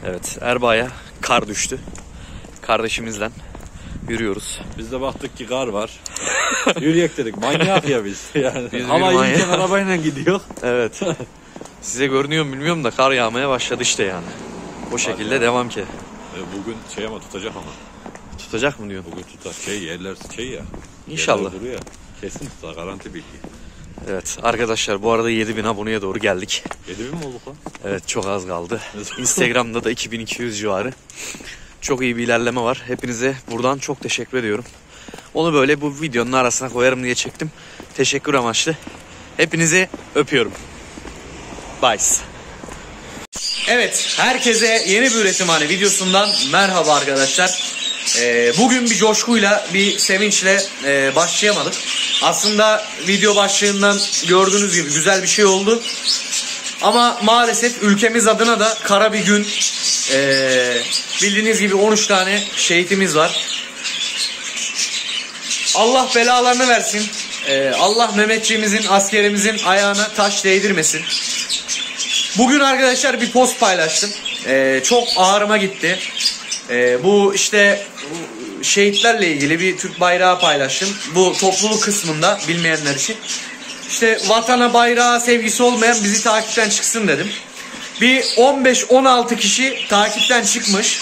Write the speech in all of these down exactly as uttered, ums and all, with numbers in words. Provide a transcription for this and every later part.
Evet, Erbaa'ya kar düştü. Kardeşimizle yürüyoruz. Biz de baktık ki kar var. Yürüyek dedik. Manyak ya biz. Yani Biz hava bir iyiyken arabayla gidiyor. Evet. Size görünüyor mu bilmiyorum da kar yağmaya başladı işte yani. O şekilde devam ki. Bugün şey ama tutacak ama. Tutacak mı diyorsun? Bugün tutar. Şey yerler şey ya. İnşallah. Duruyor. Kesin tutar. Garanti bilgi. Evet arkadaşlar, bu arada yedi bin aboneye doğru geldik. yedi bin mi olduk lan? Evet, çok az kaldı. Instagram'da da iki bin iki yüz civarı. Çok iyi bir ilerleme var. Hepinize buradan çok teşekkür ediyorum. Onu böyle bu videonun arasına koyarım diye çektim. Teşekkür amaçlı. Hepinizi öpüyorum. Bye. Evet, herkese yeni bir üretimhane videosundan merhaba arkadaşlar. Ee, bugün bir coşkuyla, bir sevinçle e, başlayamadık. Aslında video başlığından gördüğünüz gibi güzel bir şey oldu. Ama maalesef ülkemiz adına da kara bir gün. Ee, bildiğiniz gibi on üç tane şehitimiz var. Allah belalarını versin. Ee, Allah Mehmetçiğimizin, askerimizin ayağına taş değdirmesin. Bugün arkadaşlar bir post paylaştım. Ee, çok ağrıma gitti. Ee, bu işte şehitlerle ilgili bir Türk bayrağı paylaştım. Bu topluluk kısmında, bilmeyenler için. İşte vatana, bayrağı sevgisi olmayan bizi takipten çıksın dedim. Bir on beş on altı kişi takipten çıkmış.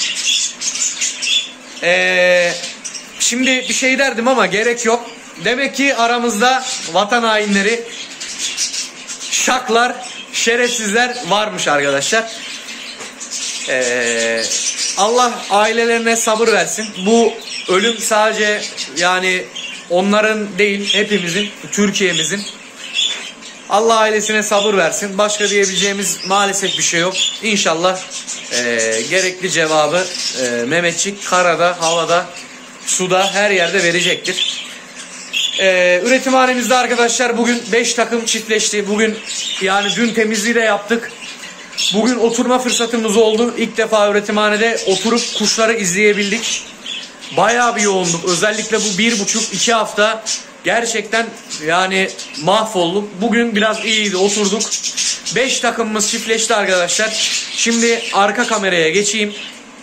Ee, şimdi bir şey derdim ama gerek yok. Demek ki aramızda vatan hainleri, şaklar, şerefsizler varmış arkadaşlar. Ee, Allah ailelerine sabır versin. Bu ölüm sadece yani onların değil, hepimizin, Türkiye'mizin. Allah ailesine sabır versin. Başka diyebileceğimiz maalesef bir şey yok. İnşallah e, gerekli cevabı e, Mehmetçik karada, havada, suda, her yerde verecektir. E, üretimhanemizde arkadaşlar bugün beş takım çiftleşti. Bugün yani dün temizliği de yaptık. Bugün oturma fırsatımız oldu. İlk defa üretimhanede oturup kuşları izleyebildik. Bayağı bir yoğunduk. Özellikle bu bir buçuk iki hafta gerçekten yani mahvolduk. Bugün biraz iyiydi, oturduk. beş takımımız çiftleşti arkadaşlar. Şimdi arka kameraya geçeyim.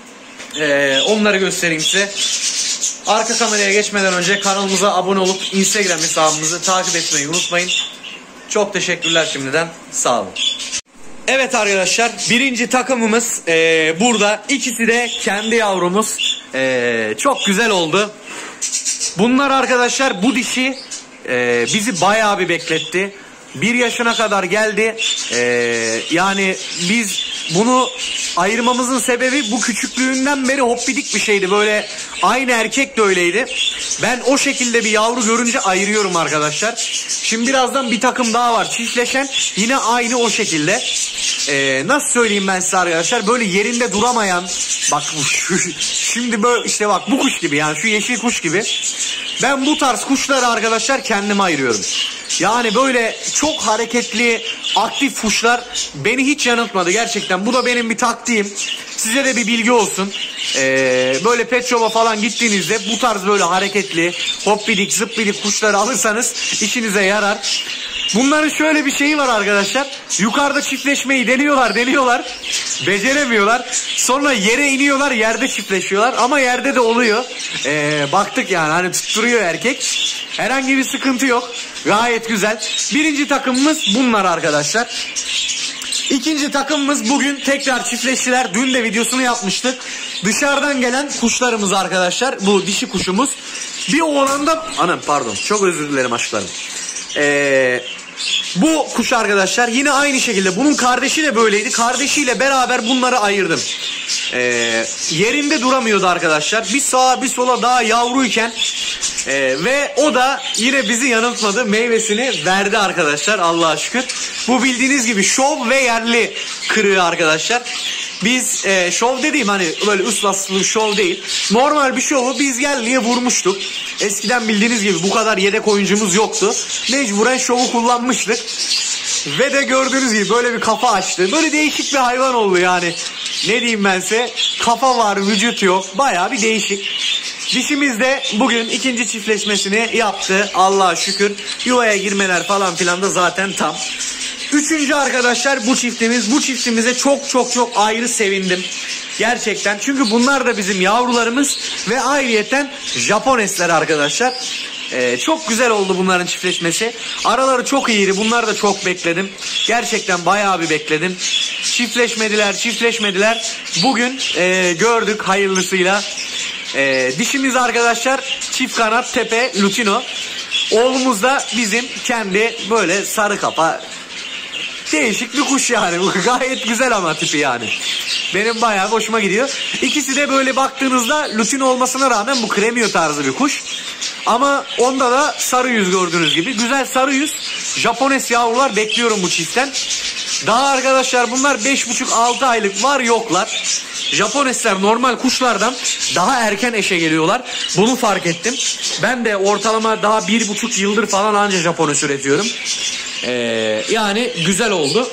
Ee, onları göstereyim size. Arka kameraya geçmeden önce kanalımıza abone olup Instagram hesabımızı takip etmeyi unutmayın. Çok teşekkürler şimdiden. Sağ olun. Evet arkadaşlar, birinci takımımız e, burada. İkisi de kendi yavrumuz. E, çok güzel oldu. Bunlar arkadaşlar, bu dişi e, bizi bayağı bir bekletti. Bir yaşına kadar geldi. E, yani biz bunu ayırmamızın sebebi bu küçüklüğünden beri hoppidik bir şeydi. Böyle aynı erkek de öyleydi. Ben o şekilde bir yavru görünce ayırıyorum arkadaşlar. Şimdi birazdan bir takım daha var çiftleşen. Yine aynı o şekilde. Ee, nasıl söyleyeyim ben size arkadaşlar, böyle yerinde duramayan, bak şu, şimdi böyle işte bak bu kuş gibi, yani şu yeşil kuş gibi. Ben bu tarz kuşları arkadaşlar kendime ayırıyorum. Yani böyle çok hareketli, aktif kuşlar beni hiç yanıltmadı gerçekten. Bu da benim bir taktiğim. Size de bir bilgi olsun. Ee, böyle pet shop'a falan gittiğinizde bu tarz böyle hareketli, hoppidik, zıppidik kuşları alırsanız işinize yarar. Bunların şöyle bir şeyi var arkadaşlar. Yukarıda çiftleşmeyi deniyorlar, deniyorlar. Beceremiyorlar. Sonra yere iniyorlar, yerde çiftleşiyorlar. Ama yerde de oluyor. Ee, baktık yani, hani tutturuyor erkek. Herhangi bir sıkıntı yok. Gayet güzel. Birinci takımımız bunlar arkadaşlar. İkinci takımımız bugün tekrar çiftleştiler. Dün de videosunu yapmıştık. Dışarıdan gelen kuşlarımız arkadaşlar. Bu dişi kuşumuz. Bir oğlanda... Anam pardon. Çok özür dilerim aşklarım. Eee... Bu kuş arkadaşlar yine aynı şekilde, bunun kardeşi de böyleydi. Kardeşiyle beraber bunları ayırdım. Ee, yerinde duramıyordu arkadaşlar. Bir sağa bir sola daha yavruyken ee, ve o da yine bizi yanıltmadı. Meyvesini verdi arkadaşlar, Allah'a şükür. Bu bildiğiniz gibi şov ve yerli kırığı arkadaşlar. Biz e, şov dediğim hani böyle ıslaslı şov değil. Normal bir şovu biz yerliye vurmuştuk. Eskiden bildiğiniz gibi bu kadar yedek oyuncumuz yoktu. Mecburen şovu kullanmıştık. Ve de gördüğünüz gibi böyle bir kafa açtı. Böyle değişik bir hayvan oldu yani. Ne diyeyim ben size? Kafa var, vücut yok. Bayağı bir değişik. Dişimiz de bugün ikinci çiftleşmesini yaptı. Allah'a şükür. Yuvaya girmeler falan filan da zaten tam. Üçüncü arkadaşlar bu çiftimiz. Bu çiftimize çok çok çok ayrı sevindim. Gerçekten. Çünkü bunlar da bizim yavrularımız ve ayrıyeten Japonesler arkadaşlar. Ee, çok güzel oldu bunların çiftleşmesi. Araları çok iyiydi. Bunları da çok bekledim. Gerçekten bayağı bir bekledim. Çiftleşmediler, çiftleşmediler. Bugün e, gördük hayırlısıyla. E, dişimiz arkadaşlar çift kanat tepe lutino. Oğlumuz da bizim kendi böyle sarı kafa. Değişik bir kuş yani. Bu gayet güzel ama tipi yani. Benim bayağı hoşuma gidiyor. İkisi de böyle baktığınızda lutino olmasına rağmen bu kremiyo tarzı bir kuş. Ama onda da sarı yüz gördüğünüz gibi. Güzel sarı yüz. Japones yavrular bekliyorum bu çiftten. Daha arkadaşlar bunlar beş buçuk altı aylık var yoklar. Japonesler normal kuşlardan daha erken eşe geliyorlar. Bunu fark ettim. Ben de ortalama daha bir buçuk yıldır falan anca Japones üretiyorum. Ee, yani güzel oldu.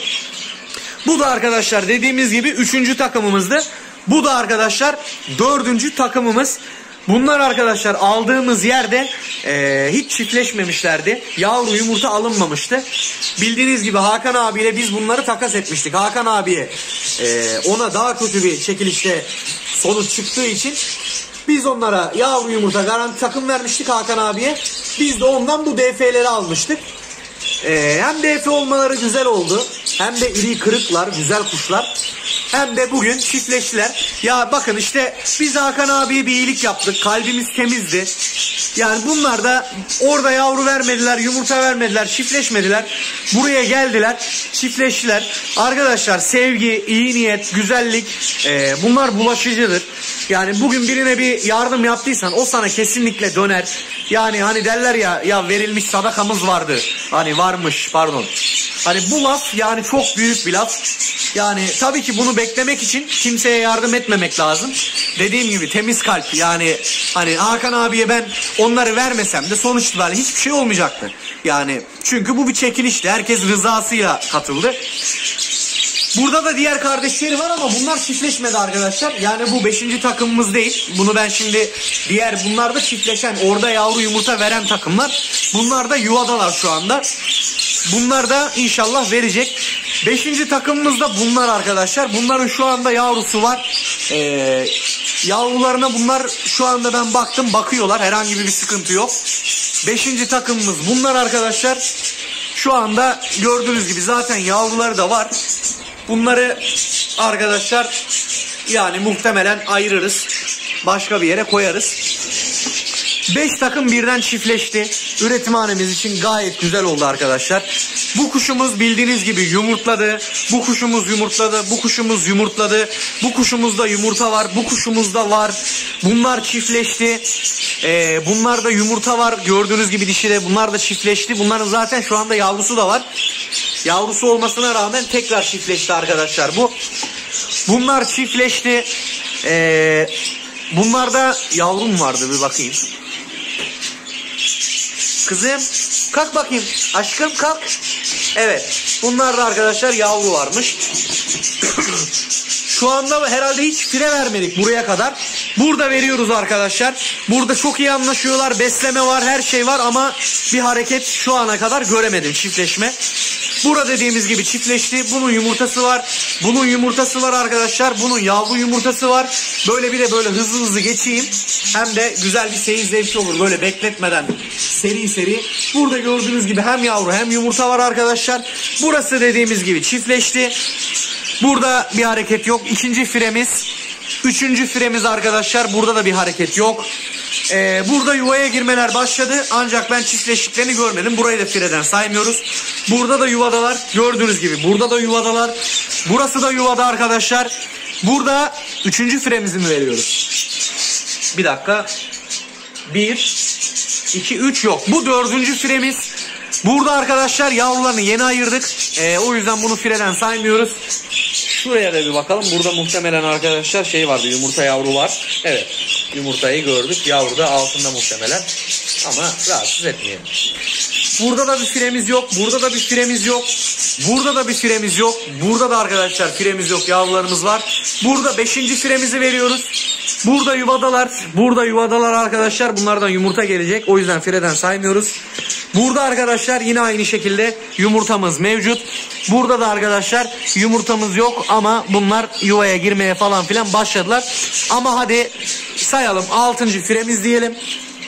Bu da arkadaşlar dediğimiz gibi üçüncü takımımızdı. Bu da arkadaşlar dördüncü takımımız. Bunlar arkadaşlar aldığımız yerde e, hiç çiftleşmemişlerdi. Yavru yumurta alınmamıştı. Bildiğiniz gibi Hakan abiyle biz bunları takas etmiştik. Hakan abiye e, ona daha kötü bir çekilişte sonuç çıktığı için biz onlara yavru yumurta garanti takım vermiştik Hakan abiye. Biz de ondan bu D F'leri almıştık. Ee, hem D F olmaları güzel oldu. Hem de iri kırıklar, güzel kuşlar. Hem de bugün çiftleştiler. Ya bakın işte biz Hakan abiye bir iyilik yaptık. Kalbimiz temizdi. Yani bunlar da orada yavru vermediler, yumurta vermediler, çiftleşmediler. Buraya geldiler, çiftleştiler. Arkadaşlar sevgi, iyi niyet, güzellik e, bunlar bulaşıcıdır. Yani bugün birine bir yardım yaptıysan o sana kesinlikle döner. Yani hani derler ya ya verilmiş sadakamız vardı. Hani varmış pardon. Hani bu laf yani çok büyük bir laf. Yani tabii ki bunu beklemek için kimseye yardım etmemek lazım. Dediğim gibi temiz kalp yani hani Hakan abiye ben onları vermesem de sonuç itibariyle hiçbir şey olmayacaktı. Yani çünkü bu bir çekilişti. Herkes rızasıyla katıldı. Burada da diğer kardeşleri var ama bunlar çiftleşmedi arkadaşlar. Yani bu beşinci takımımız değil. Bunu ben şimdi diğer bunlar da çiftleşen orada yavru yumurta veren takımlar. Bunlar da yuvadalar şu anda. Bunlar da inşallah verecek. Beşinci takımımız da bunlar arkadaşlar. Bunların şu anda yavrusu var. Ee, yavrularına bunlar şu anda ben baktım bakıyorlar. Herhangi bir sıkıntı yok. Beşinci takımımız bunlar arkadaşlar. Şu anda gördüğünüz gibi zaten yavruları da var. Bunları arkadaşlar yani muhtemelen ayırırız. Başka bir yere koyarız. beş takım birden çiftleşti. Üretimhanemiz için gayet güzel oldu arkadaşlar. Bu kuşumuz bildiğiniz gibi yumurtladı. Bu kuşumuz yumurtladı. Bu kuşumuz yumurtladı. Bu kuşumuzda yumurta var. Bu kuşumuzda var. Bunlar çiftleşti. Ee, bunlarda yumurta var. Gördüğünüz gibi dişide bunlar da çiftleşti. Bunların zaten şu anda yavrusu da var. Yavrusu olmasına rağmen tekrar çiftleşti arkadaşlar bu. Bunlar çiftleşti. Ee, bunlarda yavrum vardı bir bakayım. Kızım kalk bakayım. Aşkım kalk. Evet. Bunlarda arkadaşlar yavru varmış. Şu anda herhalde hiç fire vermedik buraya kadar. Burada veriyoruz arkadaşlar. Burada çok iyi anlaşıyorlar. Besleme var, her şey var ama bir hareket şu ana kadar göremedim, çiftleşme. Burada dediğimiz gibi çiftleşti. Bunun yumurtası var. Bunun yumurtası var arkadaşlar. Bunun yavru yumurtası var. Böyle bir de böyle hızlı hızlı geçeyim. Hem de güzel bir seyir zevki olur. Böyle bekletmeden seri seri. Burada gördüğünüz gibi hem yavru hem yumurta var arkadaşlar. Burası dediğimiz gibi çiftleşti. Burada bir hareket yok. İkinci firemiz. Üçüncü firemiz arkadaşlar. Burada da bir hareket yok. Ee, burada yuvaya girmeler başladı. Ancak ben çiftleştiklerini görmedim. Burayı da fireden saymıyoruz. Burada da yuvadalar. Gördüğünüz gibi burada da yuvadalar. Burası da yuvada arkadaşlar. Burada üçüncü firemizi mi veriyoruz? Bir dakika. Bir, iki, üç yok. Bu dördüncü firemiz. Burada arkadaşlar yavrularını yeni ayırdık. Ee, o yüzden bunu fireden saymıyoruz. Şuraya da bir bakalım. Burada muhtemelen arkadaşlar şey vardı. Yumurta yavru var. Evet. Yumurtayı gördük. Yavru da altında muhtemelen. Ama rahatsız etmeyelim. Burada da bir firemiz yok. Burada da bir firemiz yok. Burada da bir firemiz yok. Burada da arkadaşlar firemiz yok. Yavrularımız var. Burada beşinci firemizi veriyoruz. Burada yuvadalar. Burada yuvadalar arkadaşlar. Bunlardan yumurta gelecek. O yüzden fireden saymıyoruz. Burada arkadaşlar yine aynı şekilde yumurtamız mevcut. Burada da arkadaşlar yumurtamız yok ama bunlar yuvaya girmeye falan filan başladılar. Ama hadi sayalım, altıncı firemiz diyelim.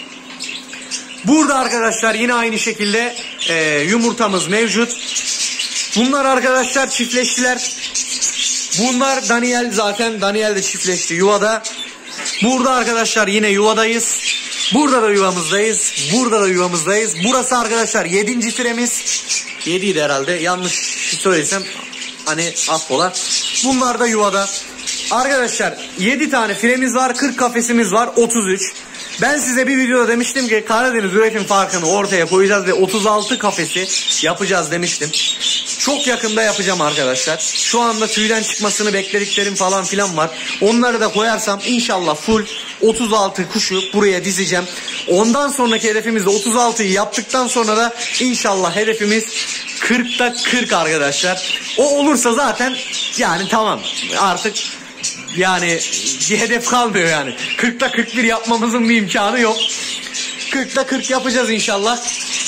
Burada arkadaşlar yine aynı şekilde e, yumurtamız mevcut. Bunlar arkadaşlar çiftleştiler. Bunlar Daniel, zaten Daniel de çiftleşti yuvada. Burada arkadaşlar yine yuvadayız. Burada da yuvamızdayız. Burada da yuvamızdayız. Burası arkadaşlar yedinci firemiz. yediydi herhalde. Yanlış söylesem hani affola. Bunlar da yuvada. Arkadaşlar yedi tane firemiz var. kırk kafesimiz var. otuz üç. Ben size bir videoda demiştim ki Karadeniz üretim farkını ortaya koyacağız ve otuz altı kafesi yapacağız demiştim. Çok yakında yapacağım arkadaşlar. Şu anda tüyden çıkmasını beklediklerim falan filan var. Onları da koyarsam inşallah full otuz altı kuşu buraya dizeceğim. Ondan sonraki hedefimiz de otuz altıyı yaptıktan sonra da inşallah hedefimiz kırkta kırk arkadaşlar. O olursa zaten yani tamam artık. Yani bir hedef kalmıyor yani. kırkta kırk bir yapmamızın bir imkanı yok. kırkta kırk yapacağız inşallah.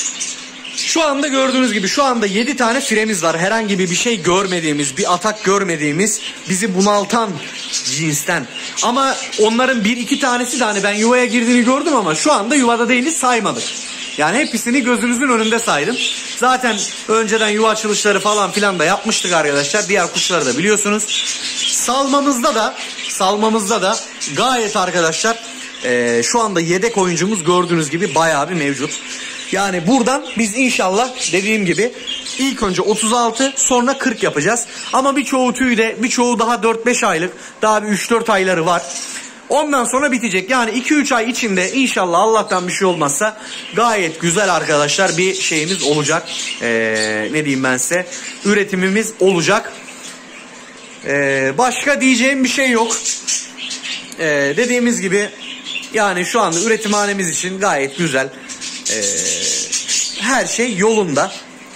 Şu anda gördüğünüz gibi şu anda yedi tane firemiz var. Herhangi bir şey görmediğimiz, bir atak görmediğimiz, bizi bunaltan cinsten. Ama onların bir iki tanesi de hani ben yuvaya girdiğini gördüm ama şu anda yuvada değiliz, saymadık. Yani hepsini gözünüzün önünde saydım. Zaten önceden yuva açılışları falan filan da yapmıştık arkadaşlar. Diğer kuşları da biliyorsunuz. Salmamızda da salmamızda da gayet arkadaşlar e, şu anda yedek oyuncumuz gördüğünüz gibi bayağı bir mevcut. Yani buradan biz inşallah dediğim gibi ilk önce otuz altı sonra kırk yapacağız. Ama birçoğu tüyde, birçoğu daha dört beş aylık, daha bir üç dört ayları var. Ondan sonra bitecek. Yani iki üç ay içinde inşallah Allah'tan bir şey olmazsa gayet güzel arkadaşlar bir şeyimiz olacak. Ee, ne diyeyim ben size? Üretimimiz olacak. Ee, başka diyeceğim bir şey yok. Ee, dediğimiz gibi yani şu anda üretimhanemiz için gayet güzel. Ee, her şey yolunda.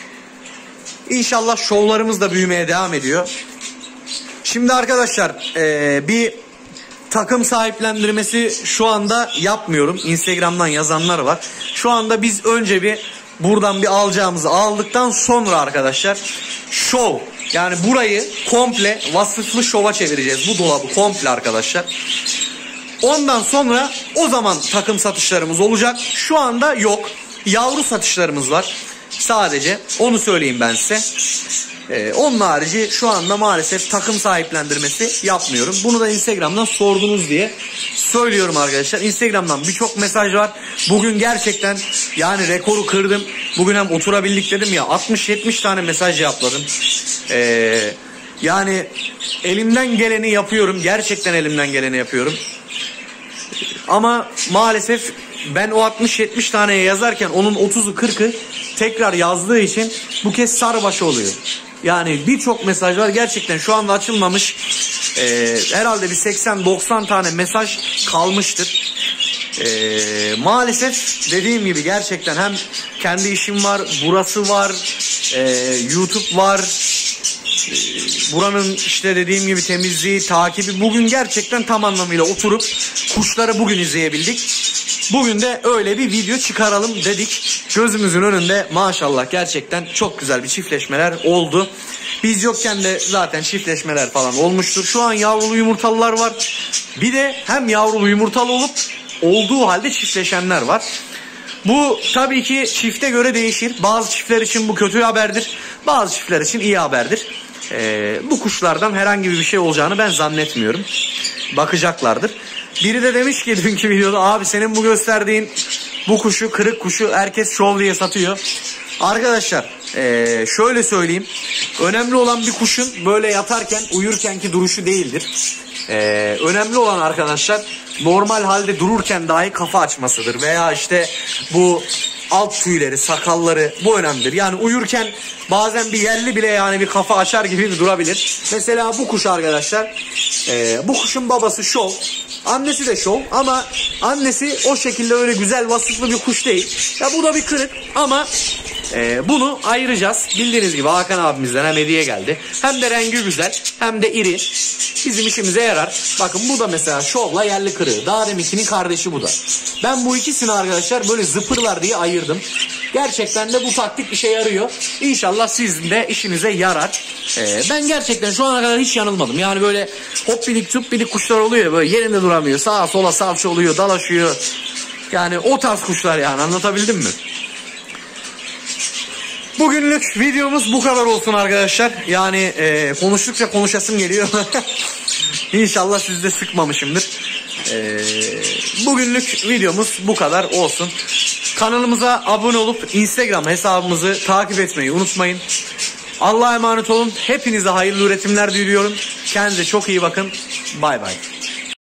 İnşallah şovlarımız da büyümeye devam ediyor. Şimdi arkadaşlar ee, bir takım sahiplendirmesi şu anda yapmıyorum. Instagram'dan yazanlar var. Şu anda biz önce bir buradan bir alacağımızı aldıktan sonra arkadaşlar şov, yani burayı komple vasıflı şova çevireceğiz. Bu dolabı komple arkadaşlar. Ondan sonra o zaman takım satışlarımız olacak. Şu anda yok. Yavru satışlarımız var. Sadece onu söyleyeyim ben size. Ee, onun harici şu anda maalesef takım sahiplendirmesi yapmıyorum. Bunu da Instagram'dan sordunuz diye söylüyorum arkadaşlar. Instagram'dan birçok mesaj var. Bugün gerçekten yani rekoru kırdım. Bugün hem oturabildik dedim ya, altmış yetmiş tane mesaj cevapladım. Ee, yani elimden geleni yapıyorum. Gerçekten elimden geleni yapıyorum. Ama maalesef ben o altmış yetmiş taneye yazarken onun otuzu kırkı tekrar yazdığı için bu kez sarbaşı oluyor. Yani birçok mesaj var. Gerçekten şu anda açılmamış e, herhalde bir seksen doksan tane mesaj kalmıştır. E, maalesef dediğim gibi gerçekten hem kendi işim var, burası var, e, YouTube var. E, buranın işte dediğim gibi temizliği, takibi. Bugün gerçekten tam anlamıyla oturup kuşları bugün izleyebildik. Bugün de öyle bir video çıkaralım dedik. Gözümüzün önünde maşallah gerçekten çok güzel bir çiftleşmeler oldu. Biz yokken de zaten çiftleşmeler falan olmuştur. Şu an yavrulu yumurtalılar var. Bir de hem yavrulu yumurtalı olup olduğu halde çiftleşenler var. Bu tabii ki çifte göre değişir. Bazı çiftler için bu kötü haberdir. Bazı çiftler için iyi haberdir. Ee, bu kuşlardan herhangi bir şey olacağını ben zannetmiyorum. Bakacaklardır. Biri de demiş ki dünkü videoda, abi senin bu gösterdiğin bu kuşu, kırık kuşu herkes şov diye satıyor. Arkadaşlar ee, şöyle söyleyeyim. Önemli olan bir kuşun böyle yatarken, uyurkenki duruşu değildir. Ee, önemli olan arkadaşlar normal halde dururken dahi kafa açmasıdır. Veya işte bu alt tüyleri, sakalları, bu önemlidir. Yani uyurken bazen bir yerli bile yani bir kafa açar gibi bir durabilir. Mesela bu kuş arkadaşlar, ee, bu kuşun babası şov. Annesi de şov ama annesi o şekilde öyle güzel vasıflı bir kuş değil. Ya bu da bir kırık ama e, bunu ayıracağız. Bildiğiniz gibi Hakan abimizden hem hediye geldi. Hem de rengi güzel hem de iri. Bizim işimize yarar. Bakın bu da mesela şovla yerli kırığı. Daha deminkinin kardeşi bu da. Ben bu ikisini arkadaşlar böyle zıpırlar diye ayırdım. Gerçekten de bu taktik işe yarıyor. İnşallah sizin de işinize yarar. Ee, ben gerçekten şu ana kadar hiç yanılmadım. Yani böyle hoppidik tuppidik kuşlar oluyor. Böyle yerinde duramıyor. Sağa sola salça oluyor, dalaşıyor. Yani o tarz kuşlar yani, anlatabildim mi? Bugünlük videomuz bu kadar olsun arkadaşlar. Yani e, konuştukça konuşasım geliyor. İnşallah sizi de sıkmamışımdır. E, bugünlük videomuz bu kadar olsun. Kanalımıza abone olup Instagram hesabımızı takip etmeyi unutmayın. Allah'a emanet olun. Hepinize hayırlı üretimler diliyorum. Kendinize çok iyi bakın. Bay bay.